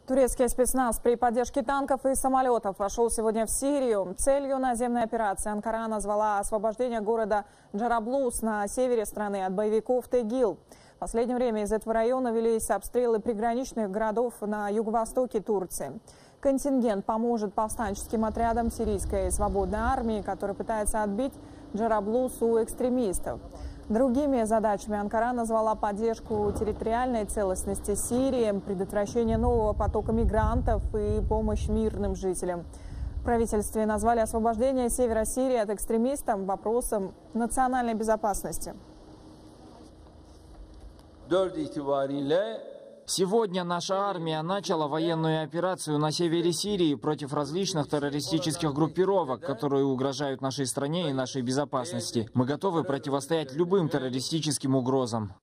Турецкий спецназ при поддержке танков и самолетов вошел сегодня в Сирию. Целью наземной операции Анкара назвала освобождение города Джараблус на севере страны от боевиков ТГИЛ. В последнее время из этого района велись обстрелы приграничных городов на юго-востоке Турции. Контингент поможет повстанческим отрядам сирийской свободной армии, которая пытается отбить Джараблус у экстремистов. Другими задачами Анкара назвала поддержку территориальной целостности Сирии, предотвращение нового потока мигрантов и помощь мирным жителям. В правительстве назвали освобождение севера Сирии от экстремистов вопросом национальной безопасности. Сегодня наша армия начала военную операцию на севере Сирии против различных террористических группировок, которые угрожают нашей стране и нашей безопасности. Мы готовы противостоять любым террористическим угрозам.